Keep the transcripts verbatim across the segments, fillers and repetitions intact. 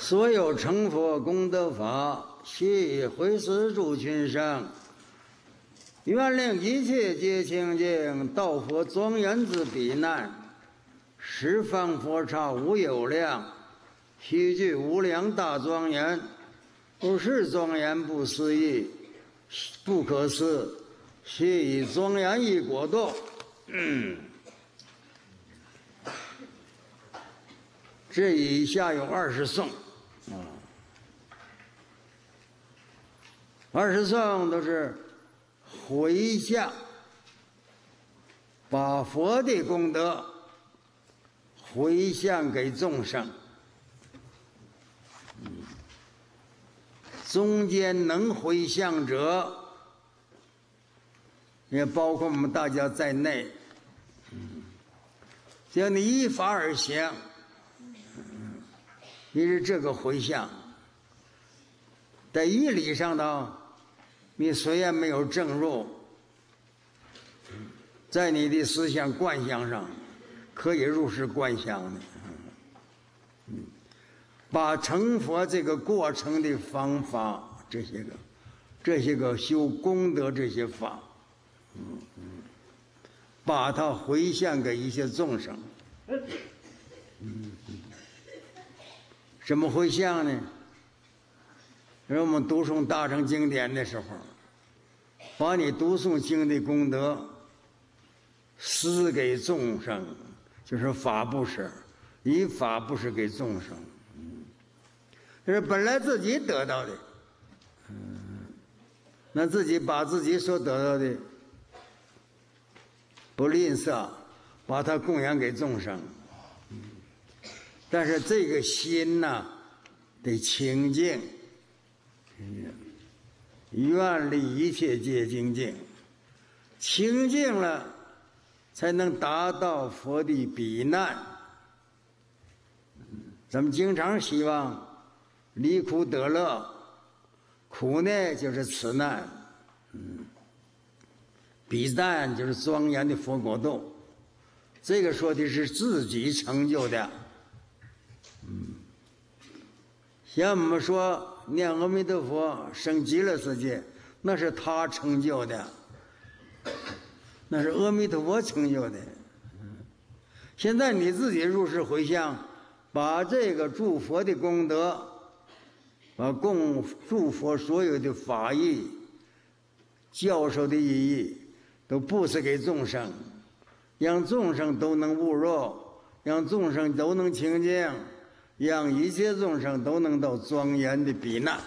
所有成佛功德法，悉会施诸群生，愿令一切皆清净，道佛庄严之彼难，十方佛刹无有量，悉具无量大庄严，不是庄严不思议，不可思，悉以庄严一果度。嗯，这以下有二十颂啊，二十颂都是回向，把佛的功德回向给众生。嗯，中间能回向者，也包括我们大家在内。嗯，只要你依法而行，嗯，你是这个回向。在义理上头，你虽然没有证入，在你的思想观想上，可以入世观想的。嗯，把成佛这个过程的方法，这些个，这些个修功德这些法，嗯嗯，把它回向给一些众生。嗯嗯，怎么回向呢？让我们读诵大乘经典的时候，把你读诵经的功德施给众生，就是法布施，以法布施给众生。嗯，这是本来自己得到的，嗯，那自己把自己所得到的不吝啬，把它供养给众生。嗯，但是这个心呐，得清净。愿力一切皆清净，清净了，才能达到佛的彼难。咱们经常希望离苦得乐，苦呢就是此难，嗯，彼难就是庄严的佛国度。这个说的是自己成就的，嗯，像我们说念阿弥陀佛生极乐世界，那是他成就的，那是阿弥陀佛成就的。现在你自己入世回向，把这个诸佛的功德，把供诸佛所有的法义、教授的意义，都布施给众生，让众生都能悟入，让众生都能清净，让一切众生都能到庄严的彼难。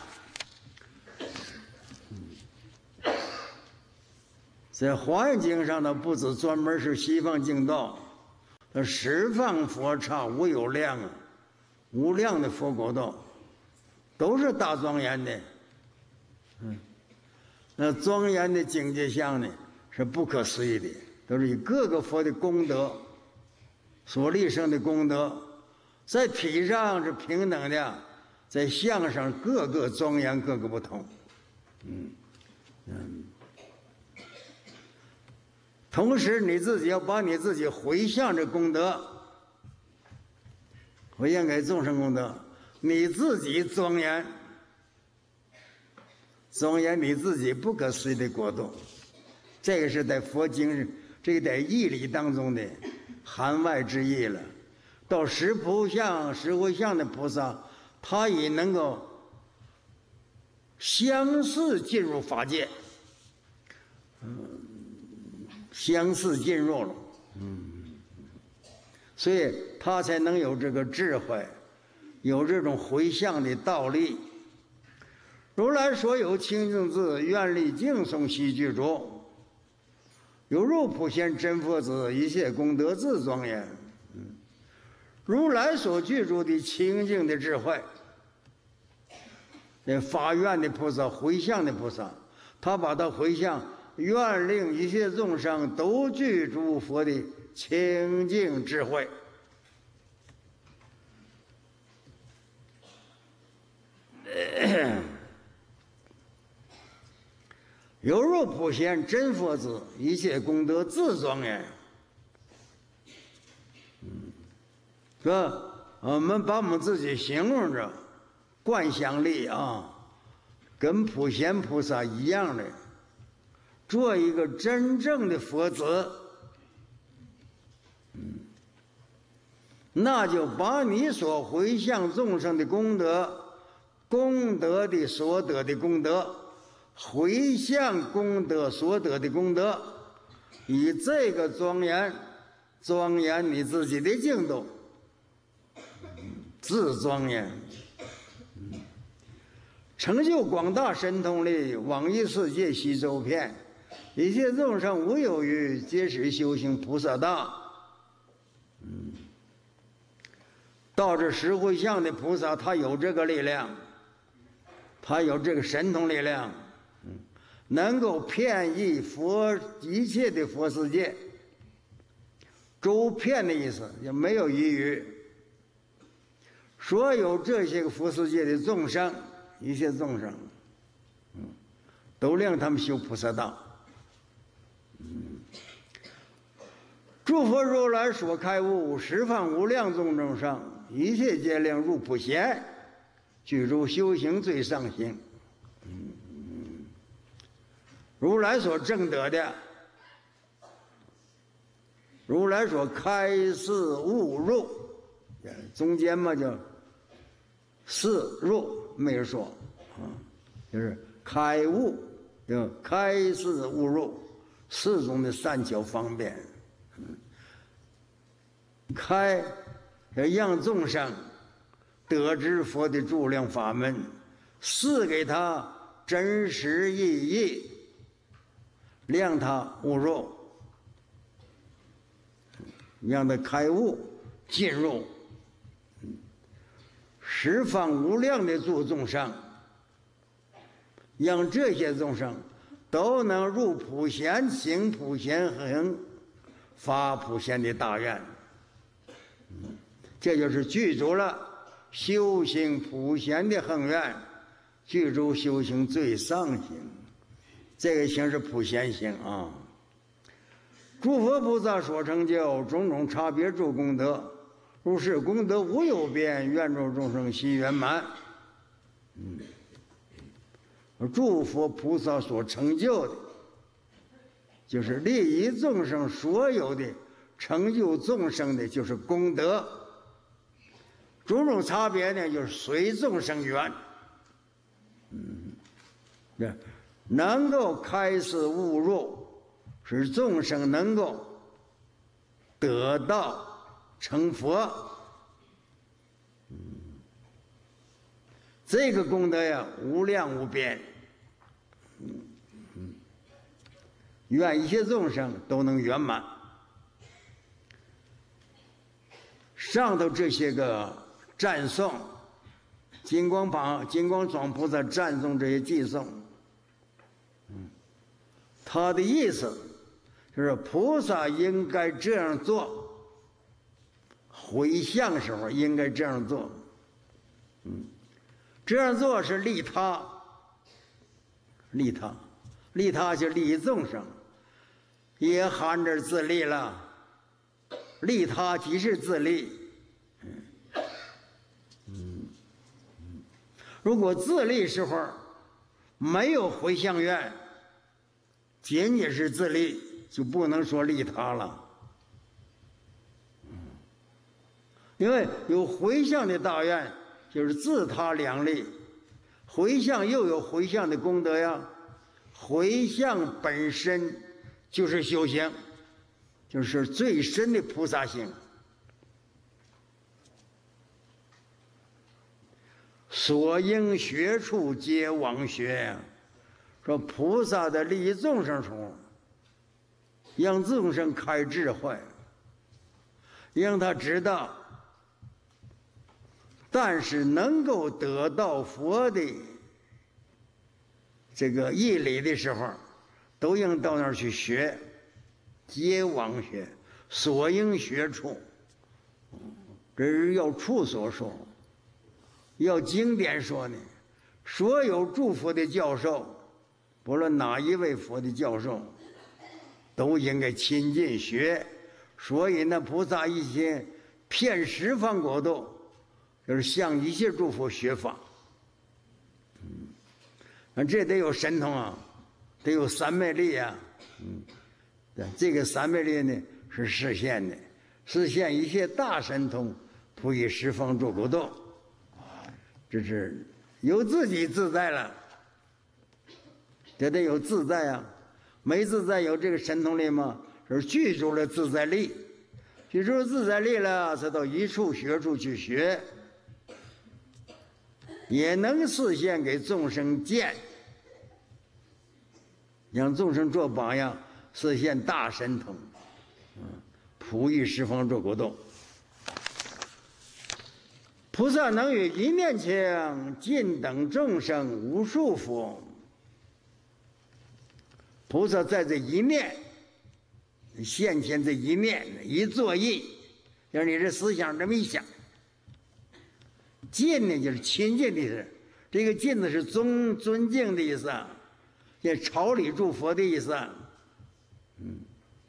在华严经上呢，不止专门是西方净土，那十方佛刹无有量啊，无量的佛国度，都是大庄严的。嗯，那庄严的境界相呢，是不可思议的，都是以各个佛的功德所立生的功德。在体上是平等的，在相上各个庄严，各个不同。嗯嗯，同时你自己要把你自己回向这功德，回向给众生功德，你自己庄严，庄严你自己不可思议的国度。这个是在佛经，这个在义理当中的含外之意了。到十菩相、十回向的菩萨，他也能够相似进入法界，嗯，相似进入了，嗯，所以他才能有这个智慧，有这种回向的道理。如来所有清净智，愿力净诵悉具足，有入普贤真佛子，一切功德自庄严。嗯，如来所具足的清净的智慧，那发愿的菩萨、回向的菩萨，他把它回向，愿令一切众生都具足佛的清净智慧。有入普贤真佛子，一切功德自庄严。嗯，是吧？我们把我们自己形容着观想力啊，跟普贤菩萨一样的，做一个真正的佛子，嗯，那就把你所回向众生的功德，功德的所得的功德，回向功德所得的功德，以这个庄严庄严你自己的净土，自庄严，成就广大神通力，往诣世界悉周遍，一切众生无有余，皆是修行菩萨道。嗯，到这十回向的菩萨，他有这个力量，他有这个神通力量，嗯，能够遍益佛一切的佛世界。周遍的意思也没有余余，所有这些个佛世界的众生，一切众生，嗯，都令他们修菩萨道。嗯，诸佛如来所开悟，十方无量众众生，一切皆令入普贤，具足修行最上行。嗯，如来所证得的，如来所开示悟入，中间嘛叫示入没有说啊，就是开悟，就开示悟入，四种的善巧方便，嗯，开要让众生得知佛的诸量法门，示给他真实意义，让他悟入，让他开悟进入十方无量的诸众生，让这些众生都能入普贤行普贤行，发普贤的大愿。这就是具足了修行普贤的恒愿，具足修行最上行。这个行是普贤行啊。诸佛菩萨所成就种种差别诸功德，如是功德无有边，愿众众生悉圆满。嗯，诸佛菩萨所成就的，就是利益众生所有的成就众生的，就是功德。种种差别呢，就是随众生缘。嗯，对，能够开示悟入，使众生能够得道成佛。嗯，这个功德呀，无量无边。嗯嗯，愿一切众生都能圆满。上头这些个赞颂，金光榜、金光庄菩萨赞颂这些偈颂，嗯，他的意思就是菩萨应该这样做，回向时候应该这样做，嗯，这样做是利他，利他，利他就利益众生，也含着自利了。利他即是自利。嗯，如果自利时候没有回向愿，仅仅是自利，就不能说利他了。因为有回向的大愿，就是自他两利，回向又有回向的功德呀。回向本身就是修行，就是最深的菩萨行。所应学处皆往学呀，说菩萨的利益众生处，让众生开智慧，让他知道，但是能够得到佛的这个义理的时候，都应到那儿去学，皆往学，所应学处，这是要处所说。要经典说呢，所有诸佛的教授，不论哪一位佛的教授，都应该亲近学。所以呢，菩萨一心遍十方国度，就是向一切诸佛学法。 这得有神通啊，得有三昧力啊。嗯，对，这个三昧力呢是实现的，实现一切大神通，普以十方诸国度。这是有自己自在了，这得有自在啊。没自在有这个神通力吗？是具足了自在力，具足了自在力了，才到一处学处去学，也能实现给众生见，让众生做榜样，实现大神通，嗯，普以十方诸国度。菩萨能于一念间尽等众生无束缚。菩萨在这一念现前，这一念一作意，让你这思想这么一想，尽呢就是亲近的意思，这个尽呢是尊尊敬的意思，也朝礼诸佛的意思。嗯，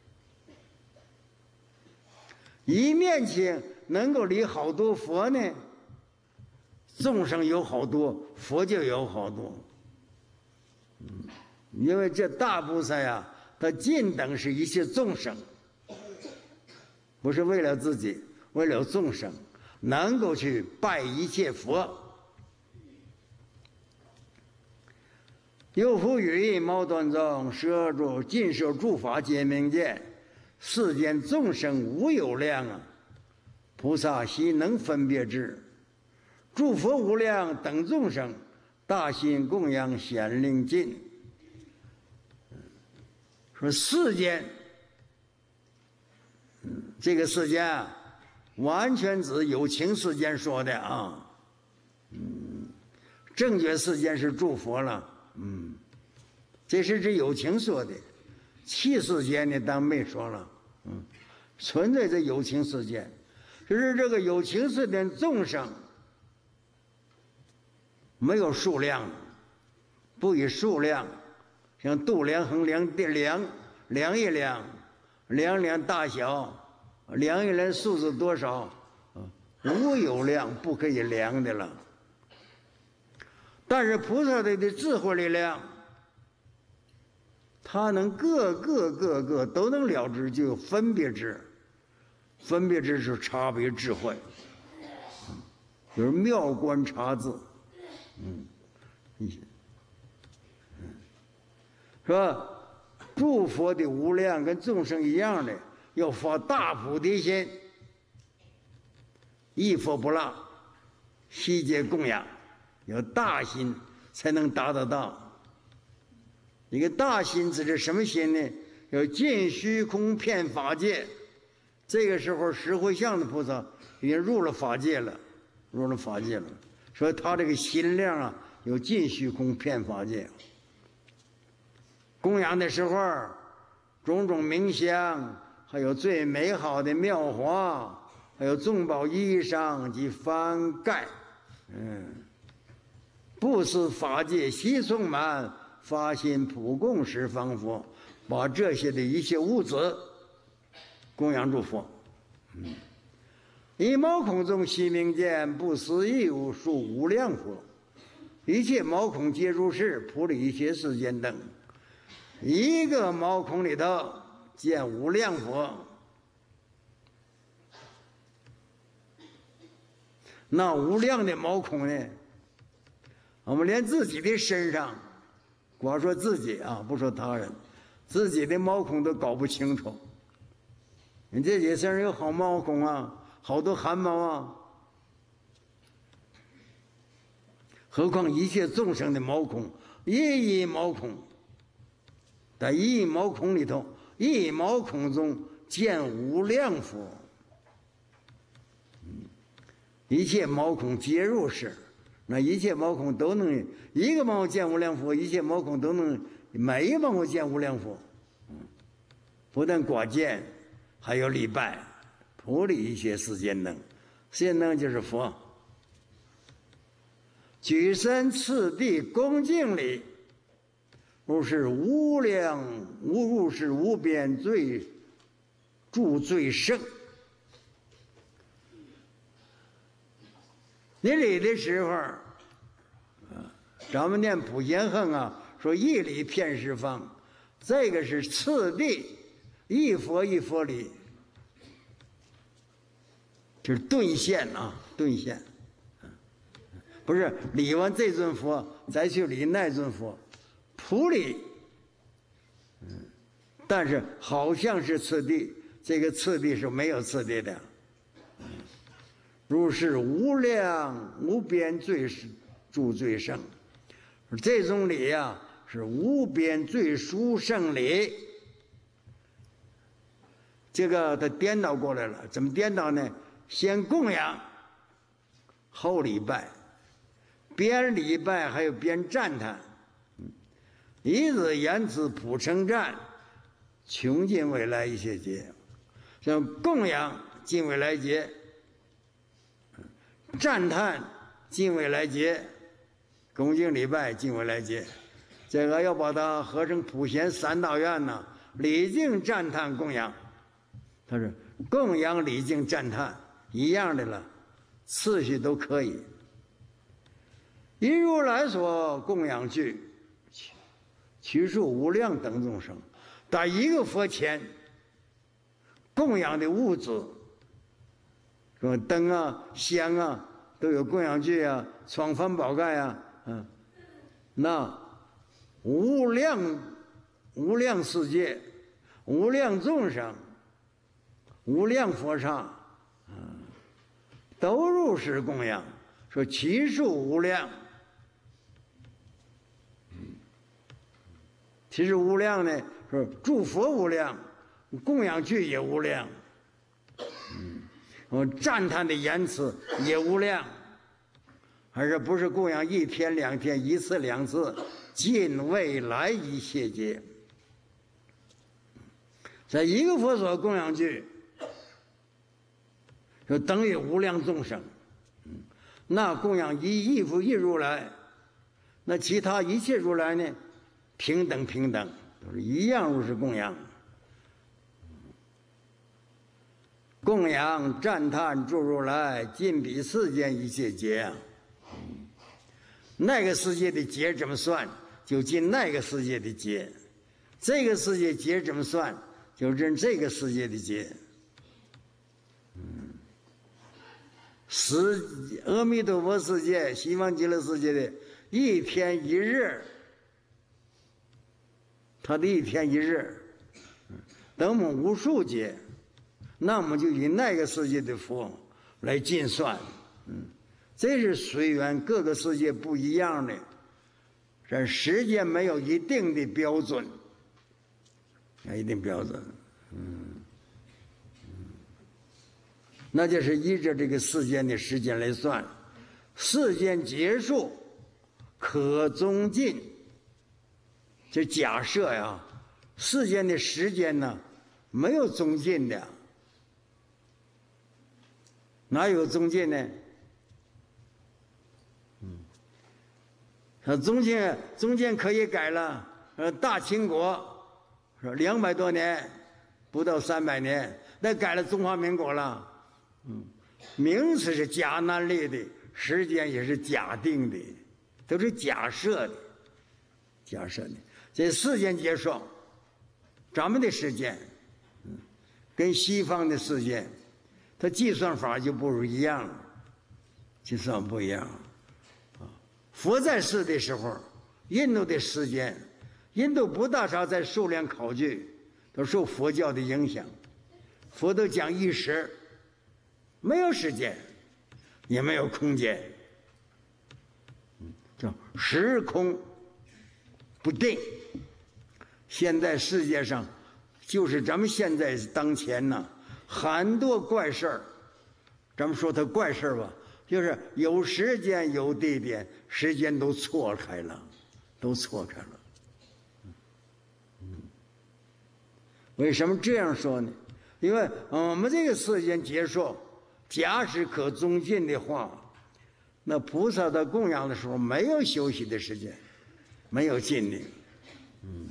一面前能够离好多佛呢，众生有好多，佛就有好多。嗯，因为这大菩萨呀，他尽等是一切众生，不是为了自己，为了众生，能够去拜一切佛。又复语毛端中摄住尽摄诸法皆明见，世间众生无有量啊，菩萨悉能分别之。诸佛无量等众生，大心供养显灵尽。说世间，这个世间啊，完全指有情世间说的啊。嗯，正觉世间是诸佛了。嗯，这是指有情说的。气世间呢，当没说了。嗯，存在这有情世间，就是这个有情世间众生。没有数量，不以数量，像度量衡量的量，量一量，量量大小，量一量数字多少，无有量，不可以量的了。但是菩萨的的智慧力量，他能各个各个都能了知，就有分别之，分别之是差别智慧，就是妙观察智。嗯，说诸佛的无量跟众生一样的，要发大菩提心，一佛不落，悉皆供养，有大心才能达得到。一个大心指的什么心呢？要尽虚空遍法界。这个时候，实回向的菩萨已经入了法界了，入了法界了。所以他这个心量啊，有尽虚空遍法界。供养的时候，种种名香，还有最美好的妙华，还有众宝衣裳及幡盖，嗯，布施法界悉充满，发心普供十方佛，把这些的一切物质供养诸佛。嗯，一毛孔中悉明见，不思议无数无量佛，一切毛孔皆如是，普利一切世间等。一个毛孔里头见无量佛，那无量的毛孔呢？我们连自己的身上，光说自己啊，不说他人，自己的毛孔都搞不清楚。你自己身上有好毛孔啊，好多汗毛啊，何况一切众生的毛孔，一一毛孔，在一毛孔里头，一毛孔中见无量佛，一切毛孔皆如是。那一切毛孔都能，一个毛孔见无量佛，一切毛孔都能，每一个毛孔见无量佛。不但广见，还有礼拜，普利一切世间等。世间等就是佛。举身次第恭敬礼，如是无量无如是无边最住最胜。你礼的时候， 咱们念普贤横啊，说一理遍十方，这个是次第，一佛一佛理，就是顿现啊，顿现。不是理完这尊佛，再去理那尊佛，普理。嗯，但是好像是次第，这个次第是没有次第的。如是无量无边最诸最胜，这种理呀、啊、是无边最殊胜理。这个他颠倒过来了，怎么颠倒呢？先供养，后礼拜。边礼拜还有边赞叹，以此言辞普称赞，穷尽未来一切劫。像供养尽未来劫，赞叹尽未来劫，恭敬礼拜尽未来劫。这个要把它合成普贤三大愿呢，礼敬赞叹供养，它是供养礼敬赞叹一样的了，次序都可以。以如来所供养具，其数无量等众生，在一个佛前供养的物质，什么灯啊、香啊，都有供养具啊，床幡宝盖啊，嗯，那无量无量世界、无量众生、无量佛刹，嗯，都如是供养，说其数无量。其实无量呢，说诸佛无量，供养具也无量，嗯，我赞叹的言辞也无量，而是不是供养一天两天，一次两次，尽未来一切劫，在一个佛所供养具，就等于无量众生，嗯，那供养一一佛一如来，那其他一切如来呢？平等平等，都是一样如是供养。供养赞叹诸如来，尽彼世间一切劫啊。那个世界的劫怎么算，就尽那个世界的劫；这个世界劫怎么算，就认这个世界的劫。嗯，十阿弥陀佛世界、西方极乐世界的一天一日。他的一天一日，等我们无数劫，那我们就以那个世界的佛来计算，嗯，这是随缘，各个世界不一样的，这时间没有一定的标准，啊，一定标准，嗯，嗯，那就是依着这个世间的时间来算，世间结束，可终尽。这假设呀，世间的时间呢，没有终尽的，哪有终尽呢？嗯，他中间中间可以改了，呃，大清国说两百多年，不到三百年，那改了中华民国了，嗯，名词是假难立的，时间也是假定的，都是假设的，假设的。这世间结束，咱们的时间，嗯，跟西方的时间，它计算法就不一样了，计算不一样。啊，佛在世的时候，印度的时间，印度不大少在数量考据，都受佛教的影响，佛都讲一时，没有时间，也没有空间，嗯，叫时空不定。现在世界上，就是咱们现在当前呢，很多怪事儿，咱们说它怪事儿吧，就是有时间有地点，时间都错开了，都错开了。嗯，为什么这样说呢？因为我们这个世间结束，假使可终尽的话，那菩萨在供养的时候没有休息的时间，没有尽力。嗯。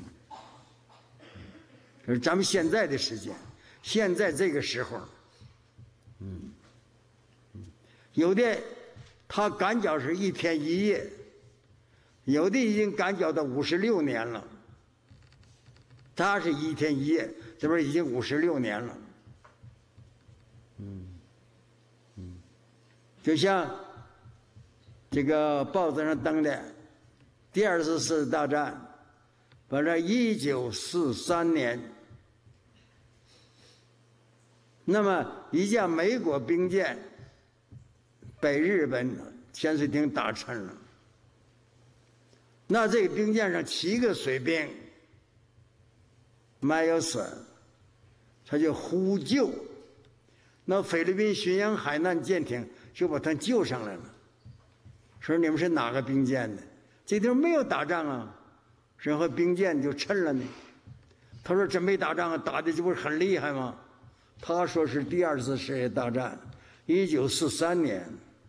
这是咱们现在的时间，现在这个时候，嗯，嗯，有的他赶脚是一天一夜， 有的已经赶脚到五十六年了。他是一天一夜，这边已经五十六年了。嗯嗯，就像这个报纸上登的，第二次世界大战，把这一九四三年，那么一架美国兵舰被日本潜水艇打沉了。那这个兵舰上七个水兵没有死，他就呼救，那菲律宾巡洋海难舰艇就把他救上来了，说你们是哪个兵舰的？这地方没有打仗啊，然后兵舰就沉了呢。他说真没打仗啊，打的这不是很厉害吗？他说是第二次世界大战，一九四三年。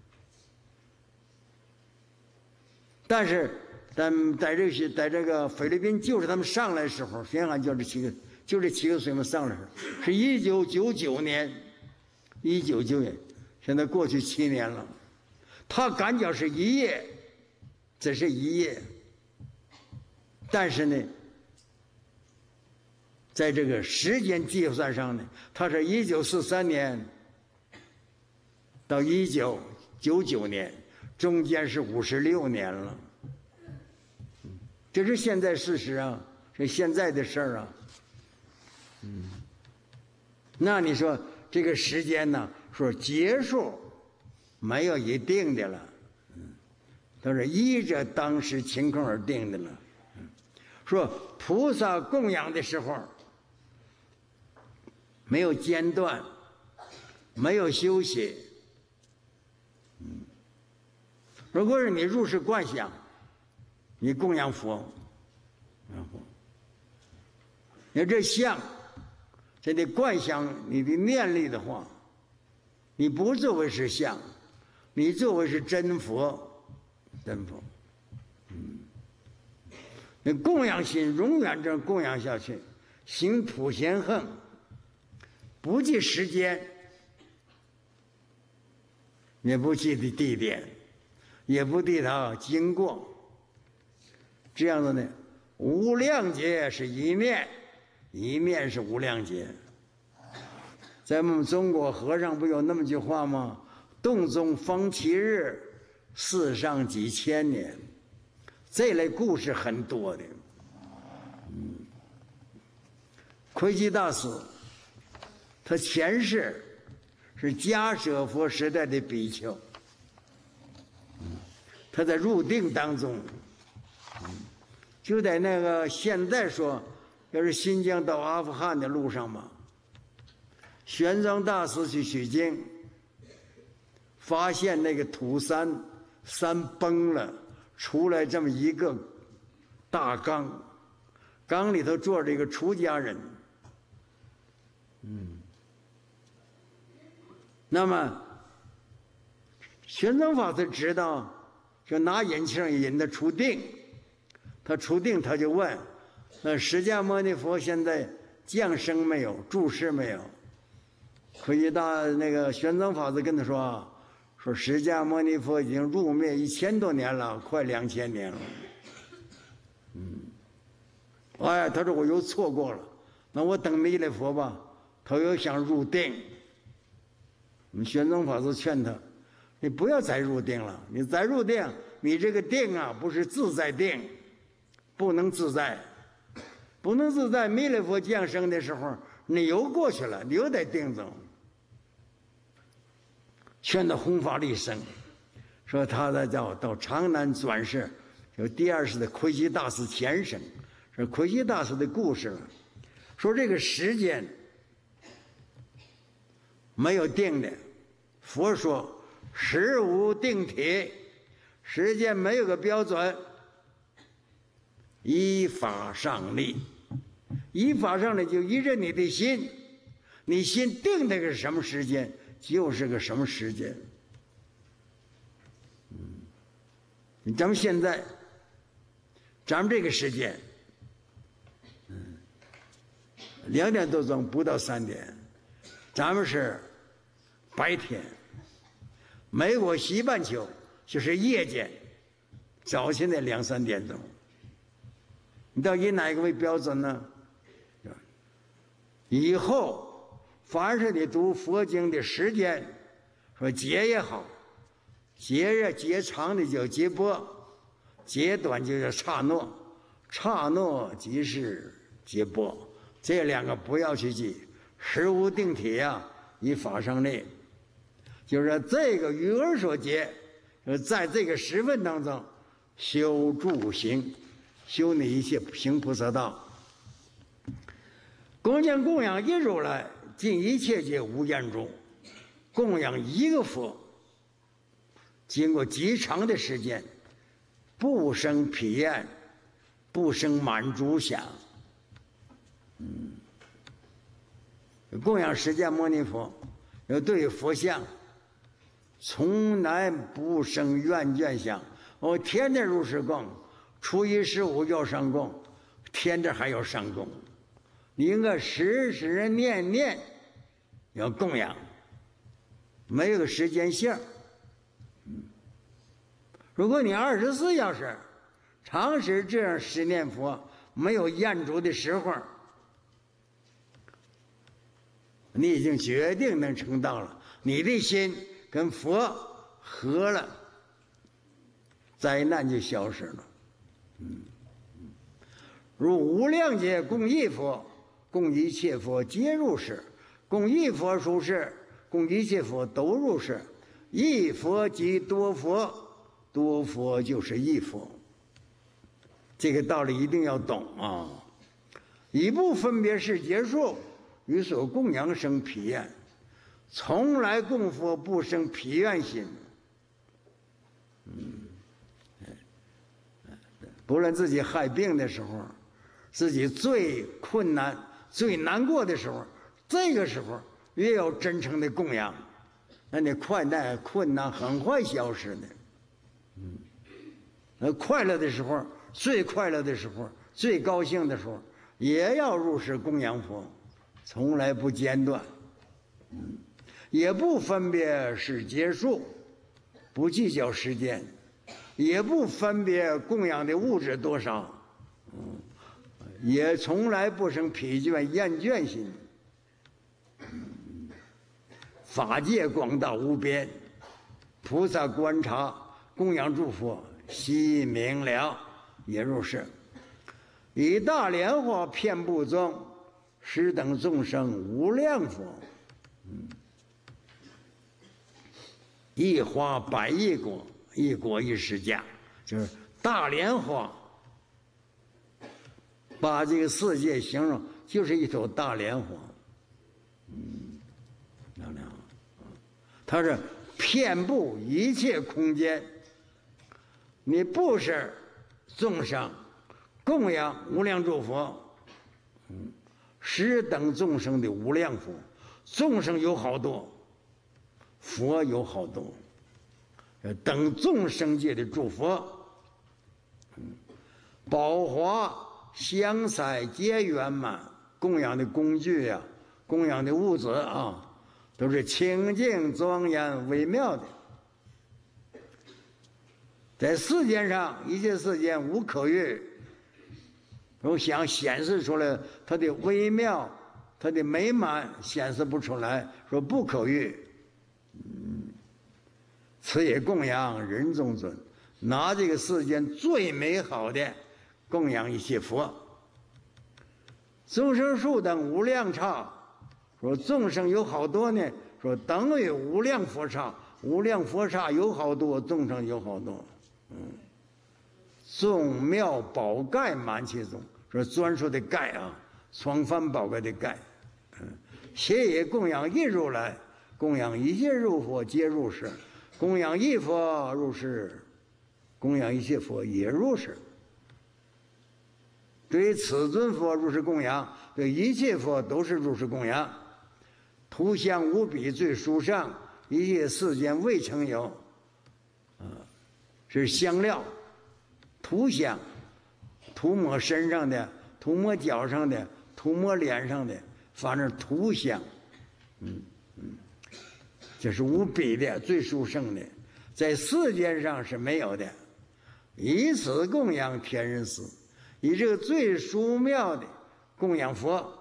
但是但在这些在这个菲律宾救着他们上来的时候，巡洋就这七个就这七个水兵上来的时候，是一九九九年，一九九年，现在过去七年了。他赶脚是一夜，这是一夜。但是呢，在这个时间计算上呢，他是一九四三年到一九九九年，中间是五十六年了。这是现在事实啊，是现在的事儿啊。嗯，那你说这个时间呢，说结束没有一定的了，嗯，都是依着当时情况而定的了。嗯，说菩萨供养的时候没有间断，没有休息。嗯，如果是你入世观想，你供养佛，然后你这相，这得观想你的念力的话，你不作为是相，你作为是真佛，真佛。嗯，那供养心永远这样供养下去，行普贤行，不计时间，也不计的地点，也不地它经过。这样的呢，无量劫是一念，一念是无量劫。在我们中国和尚不有那么句话吗？洞中方七日，世上几千年。这类故事很多的。嗯，窥基大师，他前世是迦舍佛时代的比丘，他在入定当中。就在那个现在说，要是新疆到阿富汗的路上嘛，玄奘大师去取经，发现那个土山山崩了，出来这么一个大缸，缸里头坐着一个出家人。嗯，那么玄奘法师知道，就拿引擎引他出定。他出定，他就问：“那释迦牟尼佛现在降生没有？住世没有？”可以大那个玄奘法师跟他说：“说释迦牟尼佛已经入灭一千多年了，快两千年了。”嗯，哎，他说我又错过了，那我等弥勒佛吧。他又想入定。我们玄奘法师劝他：“你不要再入定了，你再入定，你这个定啊，不是自在定。”不能自在，不能自在。弥勒佛降生的时候，你又过去了，你又得定中。劝他弘法利生，说他在到到长南转世，有第二世的窥基大师前生，是窥基大师的故事了。说这个时间没有定的，佛说时无定体，时间没有个标准。依法上立，依法上立就依着你的心，你心定那个什么时间，就是个什么时间。嗯，咱们现在，咱们这个时间，嗯，两点多钟不到三点，咱们是白天，美国西半球就是夜间， 早晨的两三点钟。你到以哪个为标准呢？以后凡是你读佛经的时间，说节也好，节日节长的叫节波，节短就叫刹那，刹那即是节波，这两个不要去记，实无定体啊，以法上内。就是说这个与而所结，在这个时分当中修诸行，修你一切行菩萨道。供养供养一如来，尽一切皆无厌足。供养一个佛，经过极长的时间，不生疲厌，不生满足想。嗯，供养释迦牟尼佛，要对佛像，从来不生厌倦想。我天天如是供，初一十五要上供，天天还要上供。你应该时时念念要供养，没有时间性。如果你二十四小时长时这样思念佛，没有厌足的时候，你已经决定能成道了。你的心跟佛合了，灾难就消失了。嗯，如无量劫供一佛，供一切佛皆入世，供一佛殊世，供一切佛都入世。一佛即多佛，多佛就是一佛。这个道理一定要懂啊！以不分别事结束，于所供养生疲厌，从来供佛不生疲怨心。嗯，不论自己害病的时候，自己最困难最难过的时候，这个时候越要真诚的供养，那你快难困难很快消失的。嗯，那快乐的时候，最快乐的时候，最高兴的时候，也要入世供养佛，从来不间断。嗯，也不分别是结束，不计较时间，也不分别供养的物质多少。嗯，也从来不生疲倦厌倦心。法界广大无边，菩萨观察供养诸佛，悉明了，也如是。以大莲花遍布中，十等众生无量佛。嗯，一花百亿果，一果一释迦，就是大莲花。把这个世界形容就是一朵大莲花。嗯，大莲花，它是遍布一切空间。你不是众生供养无量诸佛，嗯，十等众生的无量佛，众生有好多，佛有好多，等众生界的诸佛，嗯，宝华香彩皆圆满，供养的工具呀、啊，供养的物质啊，都是清净庄严微妙的。在世间上，一切世间无可喻。我想显示出来它的微妙，它的美满，显示不出来，说不可喻。嗯，此也供养人中尊，拿这个世间最美好的供养一切佛。众生数等无量刹，说众生有好多呢，说等于无量佛刹，无量佛刹有好多，众生有好多。嗯，众妙宝盖满其中，说专属的盖啊，双翻宝盖的盖。嗯，邪也供养一如来，供养一切入佛皆入世，供养一佛入世，供养一切佛也入世。对于此尊佛如是供养，对一切佛都是如是供养。图像无比最殊胜，一切世间未曾有。啊，是香料，涂香，涂抹身上的，涂抹脚上的，涂抹脸上的，反正涂香。嗯嗯，这是无比的最殊胜的，在世间上是没有的。 以此供养天人师，以这个最殊妙的供养佛。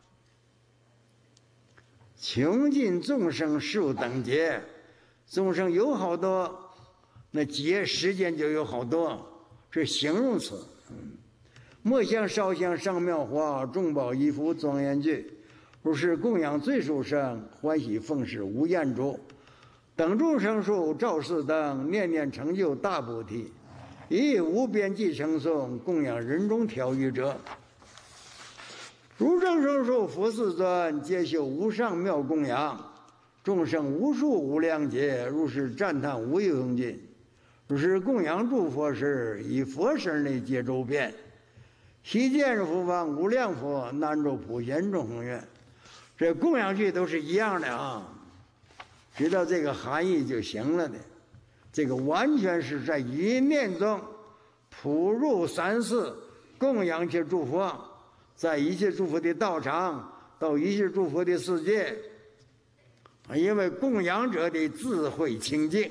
穷尽众生数等劫，众生有好多，那劫时间就有好多，是形容词。嗯，莫向烧香上妙花，众宝衣服庄严具。如是供养最殊胜，欢喜奉事无厌足。等众生数照世灯，念念成就大菩提。以无边际称颂，供养人中调御者。如正生数佛世尊，皆修无上妙供养。众生无数无量劫，如是赞叹无有用尽。如是供养诸佛时，以佛身内皆周遍。悉见福方无量佛，南州普贤众恒愿。这供养句都是一样的啊，知道这个含义就行了的。这个完全是在一念中普入三世，供养去诸佛，在一切诸佛的道场，到一切诸佛的世界。因为供养者的智慧清净，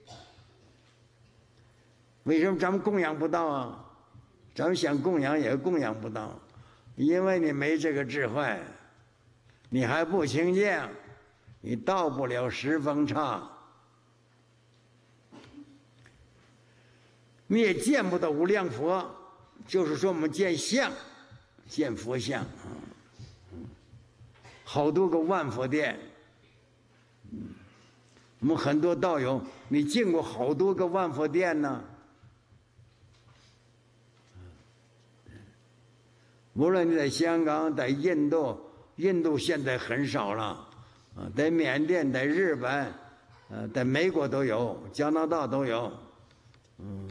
为什么咱们供养不到啊？咱们想供养也供养不到，因为你没这个智慧，你还不清净，你到不了十方刹，你也见不到无量佛。就是说我们见相，见佛像啊，好多个万佛殿。我们很多道友，你进过好多个万佛殿呢。无论你在香港，在印度，印度现在很少了啊，在缅甸，在日本，呃，在美国都有，加拿大都有，嗯，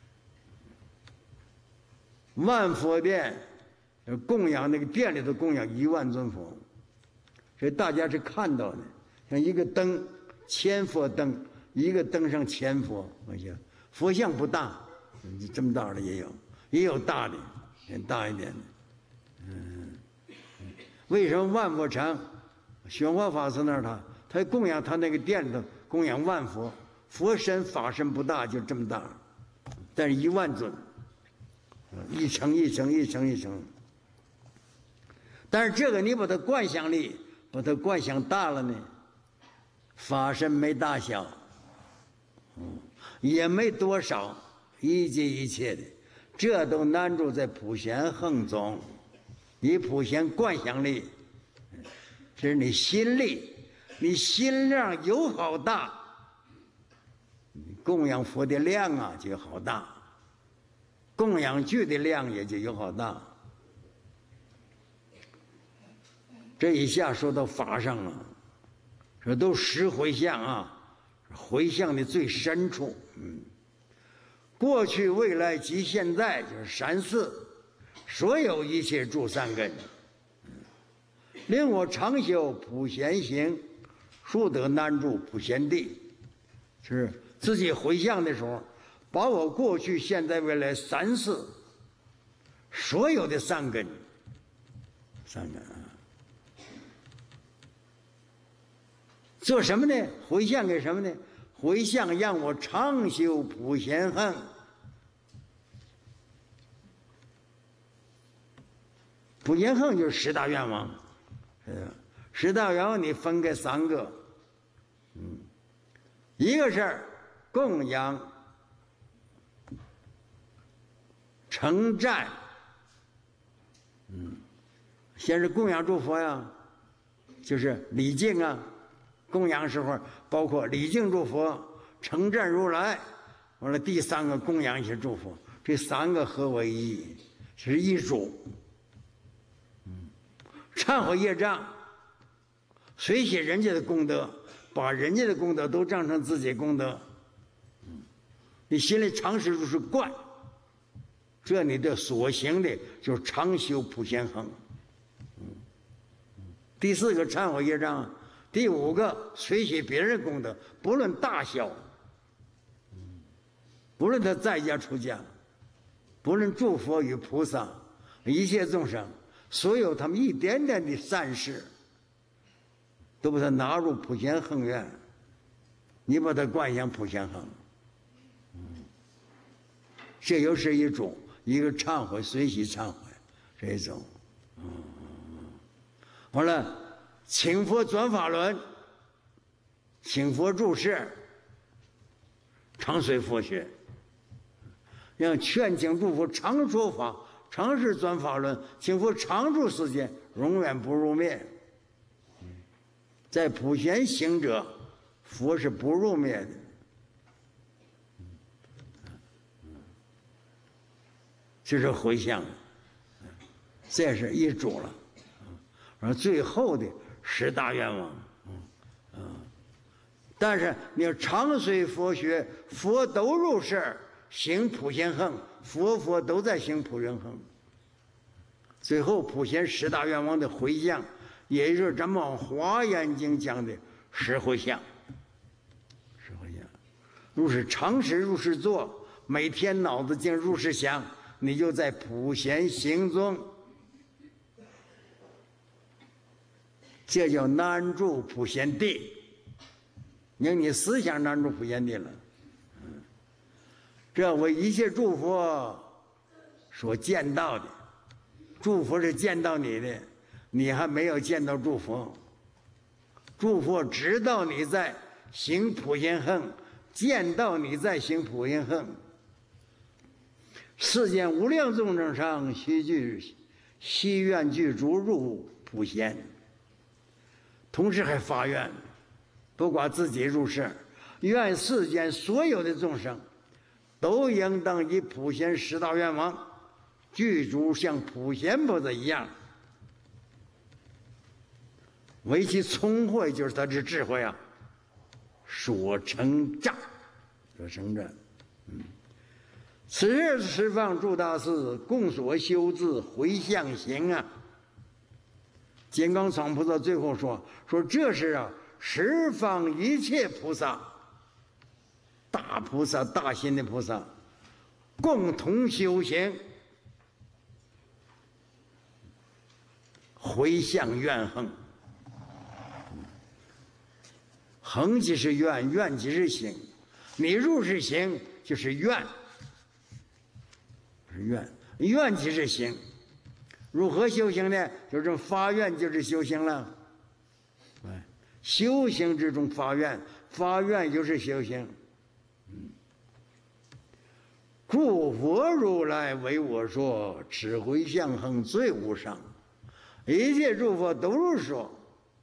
万佛殿供养那个殿里头供养一万尊佛，所以大家是看到的，像一个灯。千佛灯，一个灯上千佛，我想佛像不大，这么大的也有，也有大的，很大一点的。嗯，为什么万佛城宣化法师那儿他他供养他那个殿里头供养万佛，佛身法身不大，就这么大，但是一万尊，一层一层一层一层。但是这个你把它观想力，把它观想大了呢？法身没大小，嗯，也没多少，一切一切的，这都难住在普贤恒中。你普贤观想力，这是你心力，你心量有好大，供养佛的量啊就好大，供养具的量也就有好大。这一下说到法上了。这都十回向啊，回向的最深处。嗯，过去、未来及现在就是三世，所有一切诸善根，嗯，令我常修普贤行，速得难住普贤地。是自己回向的时候，把我过去、现在、未来三世所有的善根，善根啊。做什么呢？回向给什么呢？回向让我常修普贤行。普贤行就是十大愿望，呃，十大愿望你分开三个，嗯，一个是供养、称赞，嗯，先是供养诸佛呀，就是礼敬啊。供养时候包括礼敬诸佛、称赞如来，完了第三个供养一些诸佛，这三个合为一，是一组。嗯，忏悔业障，随写人家的功德，把人家的功德都当成自己功德。嗯，你心里常时就是观，这你的所行的就是常修普贤行。嗯，第四个忏悔业障。第五个，随喜别人功德，不论大小，不论他在家出家，不论诸佛与菩萨，一切众生，所有他们一点点的善事，都把它纳入普贤行愿，你把它观想普贤行。 这又是一种一个忏悔，随喜忏悔这种。嗯，完了，请佛转法轮，请佛住世，常随佛学，让劝请诸佛常说法，常时转法轮，请佛常住世间，永远不入灭。在普贤行者，佛是不入灭的。这是回向，这是一种了。而最后的十大愿望，嗯，但是你要常随佛学，佛都入世，行普贤行，佛佛都在行普贤行。最后普贤十大愿望的回向，也就是咱们《华严经》讲的十回向。十回向，如是常时如是做，每天脑子经如是想，你就在普贤行中。这叫难住普贤地，让你思想难住普贤地了。嗯，这为一切诸佛所见到的，诸佛是见到你的，你还没有见到诸佛。诸佛知道你在行普贤行，见到你在行普贤行。世间无量众生上，悉具悉愿具足入普贤。同时还发愿，不管自己入世，愿世间所有的众生都应当以普贤十大愿望具足，像普贤菩萨一样。为其聪慧，就是他的智慧啊，所成障，所成障。嗯，此日十方诸大士共所修之回向行啊。金刚藏菩萨最后说：“说这是啊，十方一切菩萨，大菩萨、大心的菩萨，共同修行，回向愿行。行即是愿，愿即是行。你入是行，就是愿，是愿，愿即是行。”如何修行呢？就是发愿，就是修行了。哎，修行之中发愿，发愿就是修行。嗯，诸佛如来为我说，此回向行最无上，一切诸佛都是说，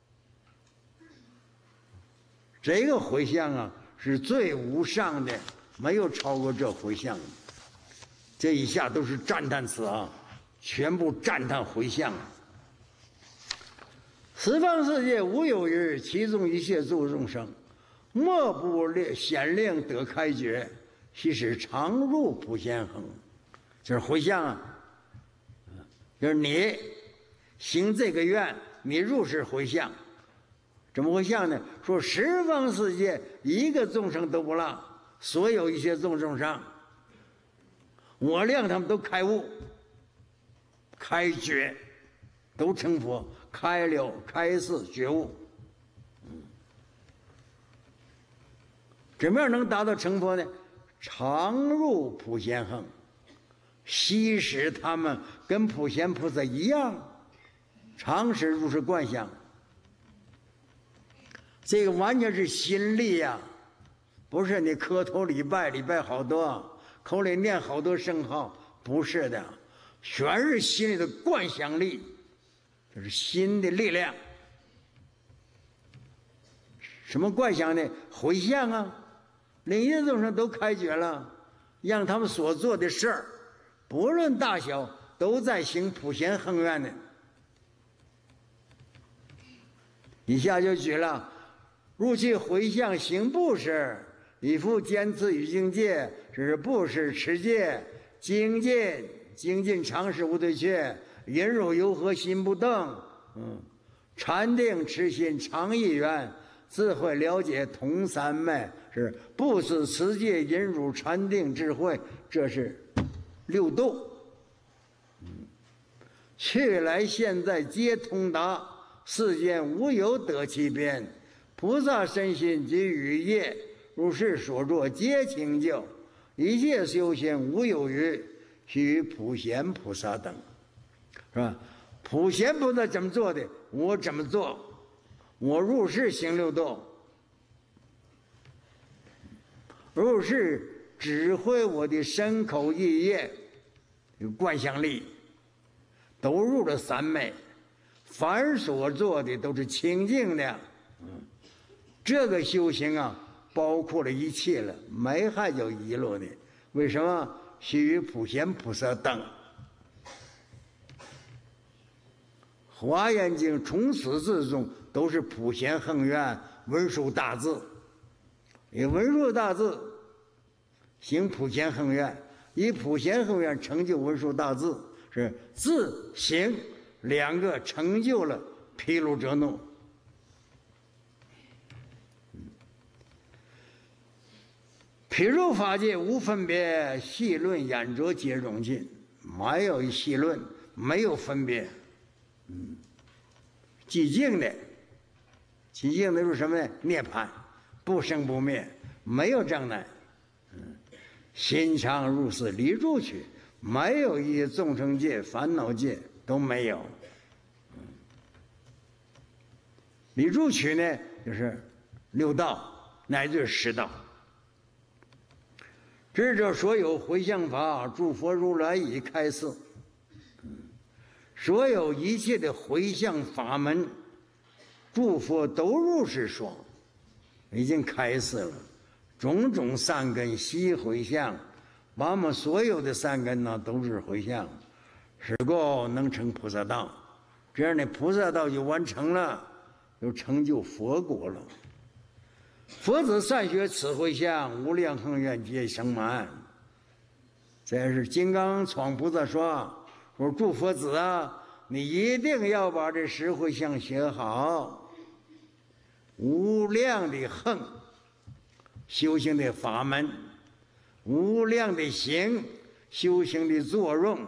这个回向啊是最无上的，没有超过这回向。这一下都是赞叹词啊！全部赞叹回向。十方世界无有日，其中一切诸众生，莫不显令得开觉，其实常入普贤行。就是回向啊，就是你行这个愿，你入是回向。怎么回向呢？说十方世界一个众生都不落，所有一切众生上，我让他们都开悟。开觉，都成佛，开了开示觉悟。嗯，怎么样能达到成佛呢？常入普贤行，悉使他们跟普贤菩萨一样，常时如是观想。这个完全是心力呀、啊，不是你磕头礼拜礼拜好多，口里念好多圣号，不是的。全是心里的观想力，这是心的力量。什么观想呢？回向啊，令一切众生都开觉了，让他们所做的事儿，不论大小，都在行普贤行愿呢。以下就举了：入其回向行布施，以复坚持与境界，这是布施持戒精进。精进常时无对缺，忍辱柔和心不动，嗯，禅定持心常一元，智慧了解同三昧，是不思持戒忍辱禅定智慧，这是六度。嗯，去来现在皆通达，世间无有得其边。菩萨身心及语业，如是所作皆成就。 一切修行无有余，须普贤菩萨等，是吧？普贤菩萨怎么做的？我怎么做？我入世行六度，入世指挥我的身口意业，有观想力，都入了三昧。凡所做的都是清净的，嗯，这个修行啊，包括了一切了，没还有遗漏的。为什么？须于普贤菩萨等。华严经从始至终都是普贤恒愿文殊大智，以文殊大智行普贤恒愿，以普贤恒愿成就文殊大智，是智行两个成就了毗卢遮那。譬如法界无分别，细论演着皆融尽，没有一细论，没有分别。嗯，寂静的，寂静的是什么呢？涅槃，不生不灭，没有障碍。嗯，心常如是离住去，没有一些众生界、烦恼界都没有。嗯，离住去呢，就是六道乃至十道。智者所有回向法，诸佛如来已开示。所有一切的回向法门，诸佛都如是说，已经开示了。种种善根悉回向，把我们所有的善根呢，都是回向，是够能成菩萨道。这样的菩萨道就完成了，就成就佛果了。佛子善学此回向，无量恒愿皆生满。这是金刚闯菩萨说。我说诸佛子啊，你一定要把这十回向学好。无量的恒修行的法门，无量的行修行的作用，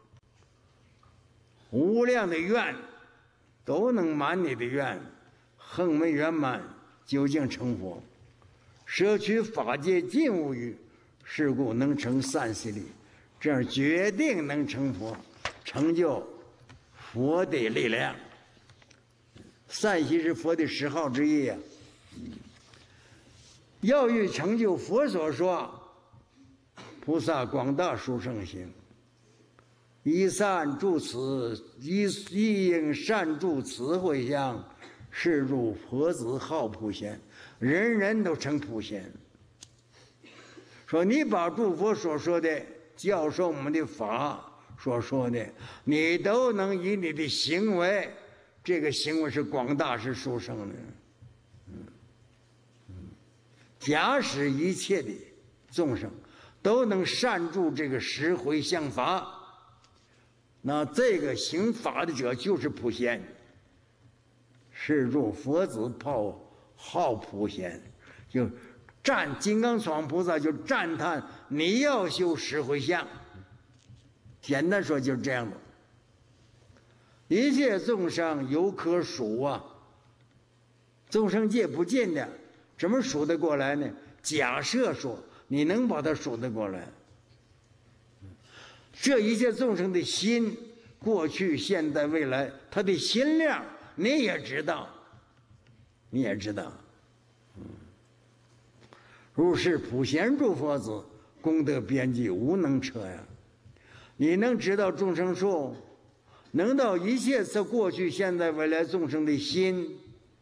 无量的愿都能满你的愿。恒没圆满，究竟成佛。摄取法界尽无余，是故能成善习力。这样决定能成佛，成就佛的力量。善习是佛的十号之一啊。要欲成就佛所说菩萨广大殊胜行，依善住此，依依应善住此回向，是入佛子号普贤，人人都成普贤。说你把诸佛所说的教授我们的法所说的，你都能以你的行为，这个行为是广大是殊胜的。嗯嗯，假使一切的众生都能善住这个十回向法，那这个行法的者就是普贤，是入佛子炮号普贤。就赞金刚闯菩萨就赞叹你要修十回向，简单说就是这样的。一切众生有可数啊，众生界不尽的，怎么数得过来呢？假设说你能把它数得过来，这一切众生的心，过去现在未来，他的心量你也知道，你也知道。嗯，如是普贤诸佛子，功德边际无能测呀。你能知道众生数，能到一切次过去现在未来众生的心，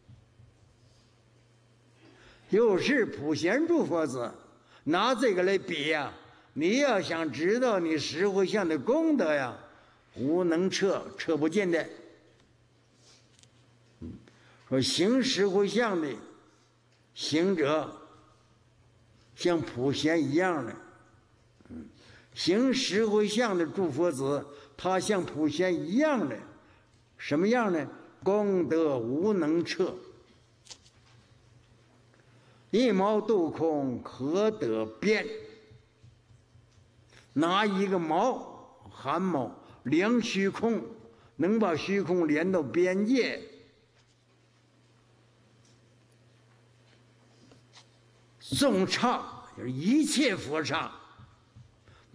又是普贤诸佛子，拿这个来比呀，你要想知道你十回向的功德呀，无能测，测不尽的。嗯，说行十回向的行者像普贤一样的，嗯，行十回向的诸佛子，他像普贤一样的，什么样呢？功德无能测，一毛度空，何得边？拿一个毛汗毛量虚空，能把虚空连到边界。众刹就是一切佛刹，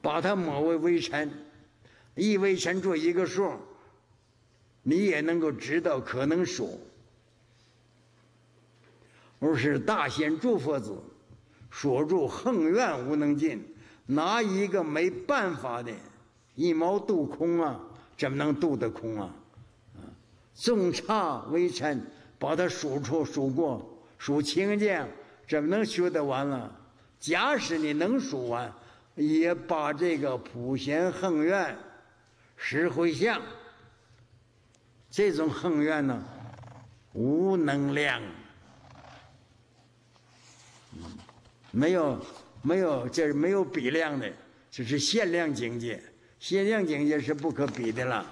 把它抹为微尘，一微尘出一个数，你也能够知道可能数。而是大仙诸佛子所住恒远无能尽，哪一个没办法的？一毛度空啊，怎么能度得空啊？啊，纵差微尘，把它数出数过，数清净，怎么能学得完了？假使你能数完，也把这个普贤恒愿十回向这种恒愿呢，无能量。没有没有，这是没有比量的，这是限量境界，限量境界是不可比的了。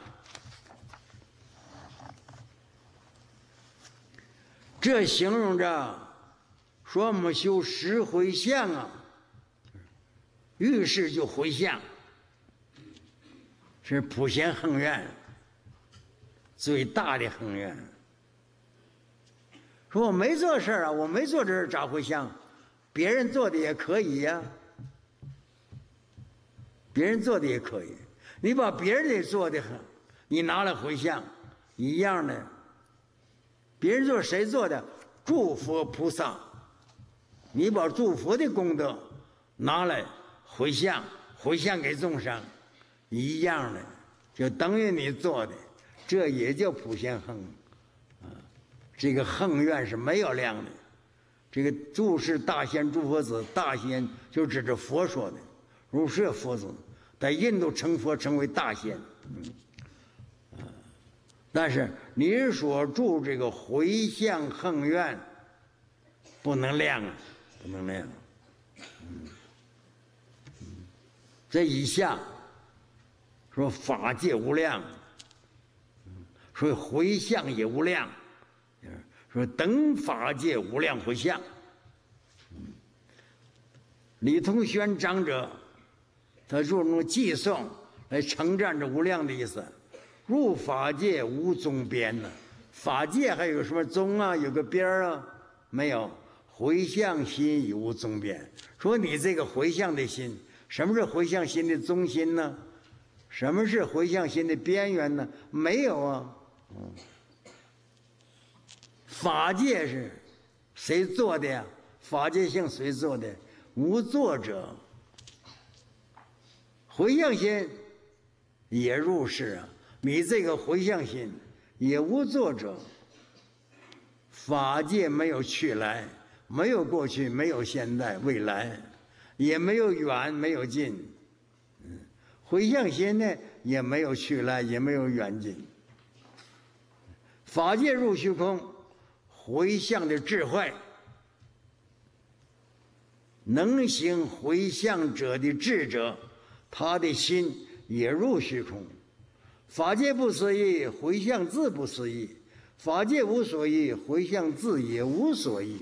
这形容着说我们修十回向啊，遇事就回向，是普贤恒愿最大的恒愿。说我没做事啊，我没做这事咋回向？别人做的也可以呀、啊，别人做的也可以。你把别人的做的，你拿来回向，一样的。别人做谁做的？诸佛菩萨，你把诸佛的功德拿来回向，回向给众生，一样的，就等于你做的，这也叫普贤恒啊。这个恒愿是没有量的。这个住是大仙诸佛子，大仙就指着佛说的，如是佛子，在印度成佛成为大仙，嗯，啊，但是你所住这个回向恒愿，不能量啊，不能量，嗯，嗯，这以下说法界无量，所以回向也无量。说等法界无量回向，李同轩长者，他用用寄送来称赞这无量的意思。入法界无终边呢，法界还有什么终啊？有个边啊？没有。回向心已无终边。说你这个回向的心，什么是回向心的中心呢？什么是回向心的边缘呢？没有啊。嗯。法界是谁做的呀？法界性谁做的？无作者。回向心也入世啊，你这个回向心也无作者。法界没有去来，没有过去，没有现在，未来，也没有远，没有近。嗯，回向心呢，也没有去来，也没有远近。法界入虚空。回向的智慧，能行回向者的智者，他的心也入虚空。法界不思议，回向自不思议；法界无所依，回向自也无所依。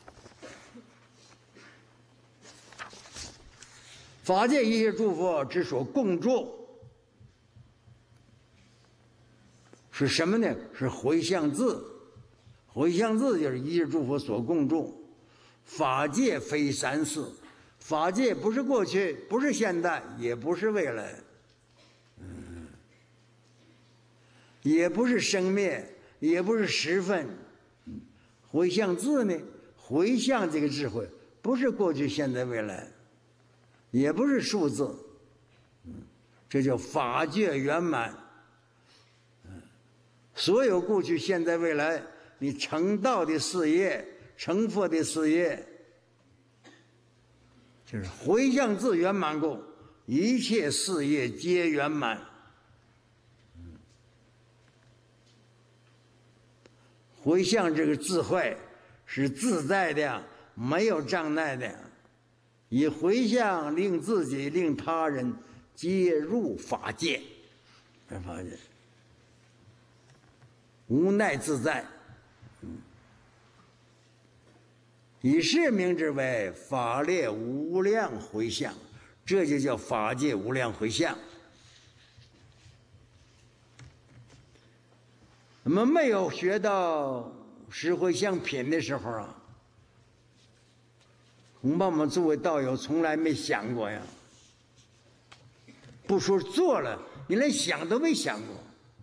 法界一切诸佛之所共住，是什么呢？是回向自。回向自就是一切诸佛所共住。法界非三世，法界不是过去，不是现在，也不是未来，嗯，也不是生灭，也不是时分。回向自呢？回向这个智慧，不是过去、现在、未来，也不是数字，嗯，这叫法界圆满。嗯，所有过去、现在、未来。你成道的事业，成佛的事业，就是回向自圆满故，一切事业皆圆满。回向这个智慧是自在的，没有障碍的，以回向令自己、令他人皆入法界，法界无奈自在。以是名之为法列无量回向，这就叫法界无量回向。我们没有学到十回向品的时候啊，恐怕我们作为道友从来没想过呀。 不说做了，你连想都没想过。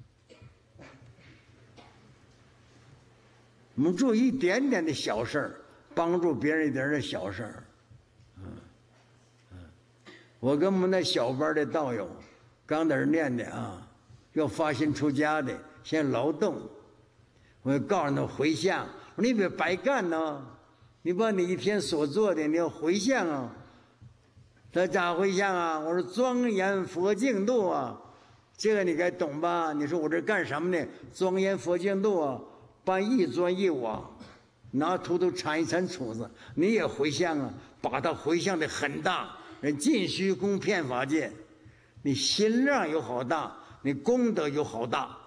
我们做一点点的小事儿，帮助别人一点的小事儿。嗯嗯，我跟我们那小班的道友刚在这念的啊，要发心出家的，先劳动。我告诉他回向，我说你别白干呢，你把你一天所做的你要回向啊。他咋回向啊？我说庄严佛净土啊，这个你该懂吧？你说我这干什么呢？庄严佛净土啊，搬一砖一瓦，拿土都铲一铲杵子，你也回向啊，把它回向的很大，人尽虚空遍法界，你心量有好大，你功德有好大。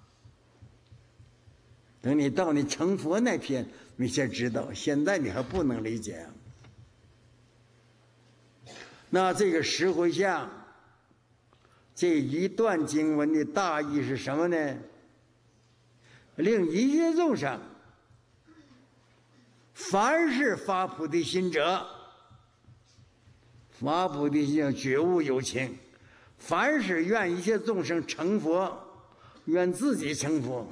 等你到你成佛那天，你才知道，现在你还不能理解啊。那这个十回向这一段经文的大意是什么呢？令一切众生凡是发菩提心者，发菩提心觉悟有情，凡是愿一切众生成佛，愿自己成佛，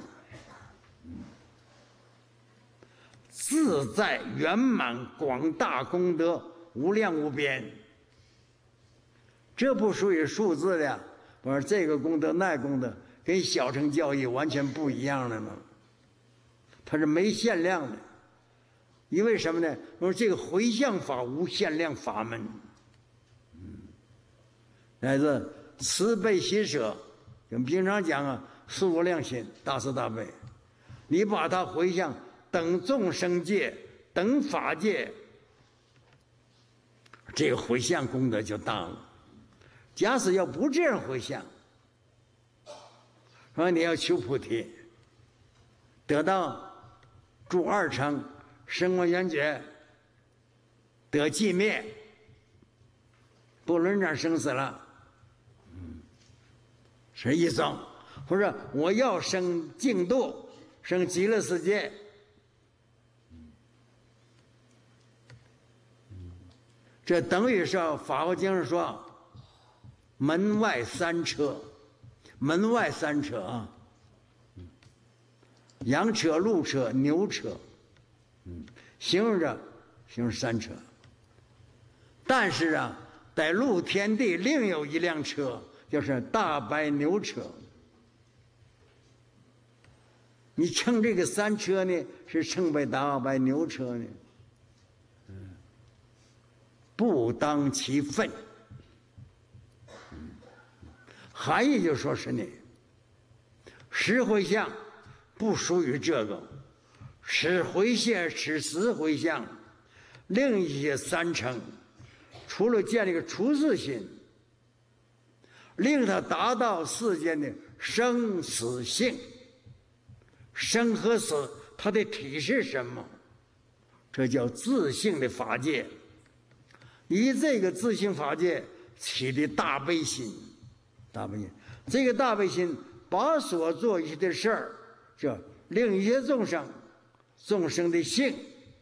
自在圆满广大功德无量无边。这不属于数字的，我说这个功德那功德跟小乘教义完全不一样的呢，它是没限量的。因为什么呢？我说这个回向法无限量法门，嗯，乃至慈悲喜舍，我们平常讲啊，四无量心，大慈大悲，你把它回向等众生界、等法界，这个回向功德就大了。假使要不这样回向，说你要求菩提，得到住二乘、声闻缘觉，得寂灭，不轮转生死了，嗯，是一种。或者我要生净土，生极乐世界，这等于是《法华经》上说。门外三车，门外三车啊，羊车、鹿车、牛车，嗯，形容着形容三车。但是啊，在陆天地另有一辆车，就是大白牛车。你乘这个三车呢，是乘为大白牛车呢，嗯，不当其分。含义就说是呢，十回向不属于这个，十回向、十十回向，另一些三乘，除了建立个出世心，令他达到世间的生死性，生和死，它的体是什么？这叫自性的法界。以这个自性法界起的大悲心。大悲心，这个大悲心把所做一切的事儿，这令一切众生，众生的性，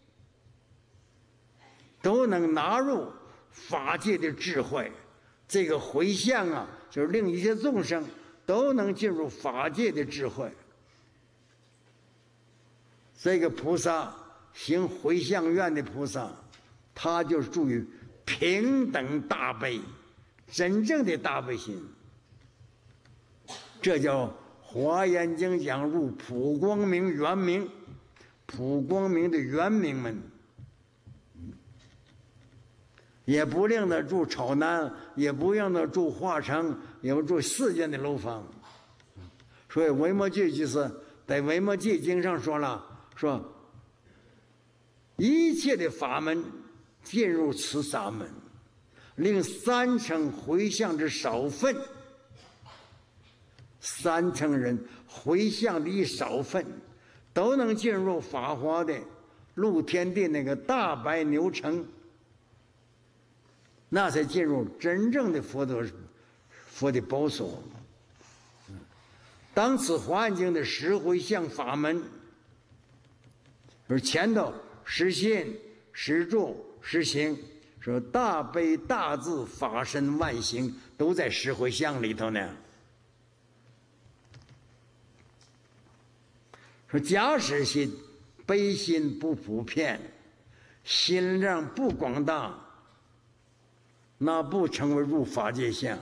都能纳入法界的智慧。这个回向啊，就是令一切众生都能进入法界的智慧。这个菩萨行回向愿的菩萨，他就是住于平等大悲，真正的大悲心。这叫《华严经》讲入普光明圆明，普光明的圆明门，也不令他住草南，也不让他住华城，也不住世间的楼房。所以《维摩诘》就是在《维摩诘经》上说了，说一切的法门进入此法门，令三乘回向之少分。三乘人回向的一少分，都能进入法华的陆天地那个大白牛城，那才进入真正的佛陀佛的宝所。当此《华严经》的十回向法门，而前头十信、十住、十行、 说大悲大智法身万行都在十回向里头呢。说假使心悲心不普遍，心量不广大，那不成为入法界相。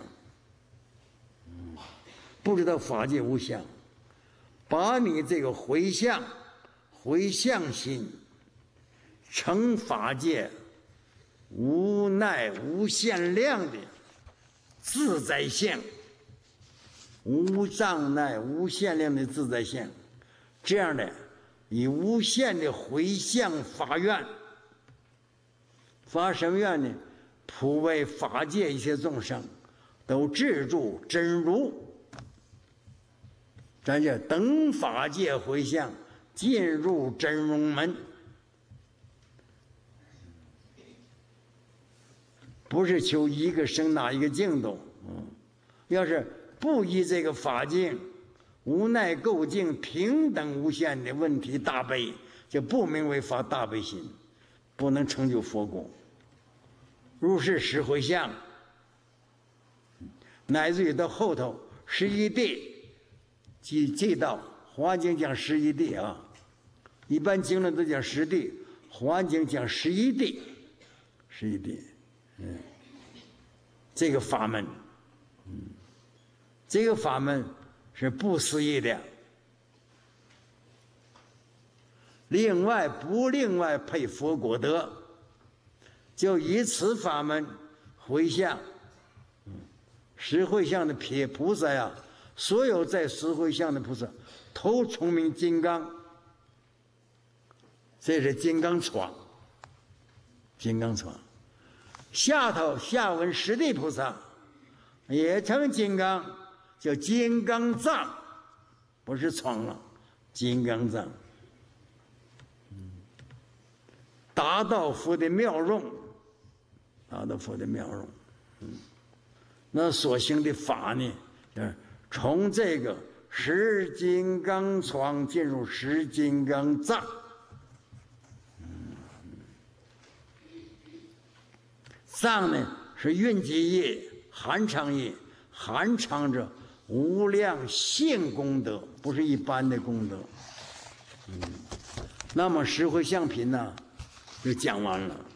不知道法界无相，把你这个回向回向心成法界无奈无限量的自在相，无障碍无限量的自在相，这样的以无限的回向发愿，发什么愿呢？普为法界一切众生都智住真如，咱叫等法界回向进入真如门。不是求一个生哪一个净土，嗯，要是不依这个法境，无奈构境平等无限的问题大悲，就不名为发大悲心，不能成就佛果。如是十回向，乃至于到后头十一地，记记到《华经》讲十一地啊，一般经论都讲十地，《华经》讲十一地，十一地。嗯，这个法门，嗯，这个法门是不思议的。另外不另外配佛果德，就以此法门回向，嗯，十回向的撇菩萨呀，所有在十回向的菩萨，头聪明金刚，这是金刚床，金刚床。下头下文十地菩萨也成金刚，叫金刚藏，不是床了，金刚藏，达到佛的妙用，达到佛的妙用。嗯，那所行的法呢，从这个十金刚床进入十金刚藏。藏呢是蕴积业、含藏业，含藏着无量性功德，不是一般的功德。嗯，那么十回向品呢，就讲完了。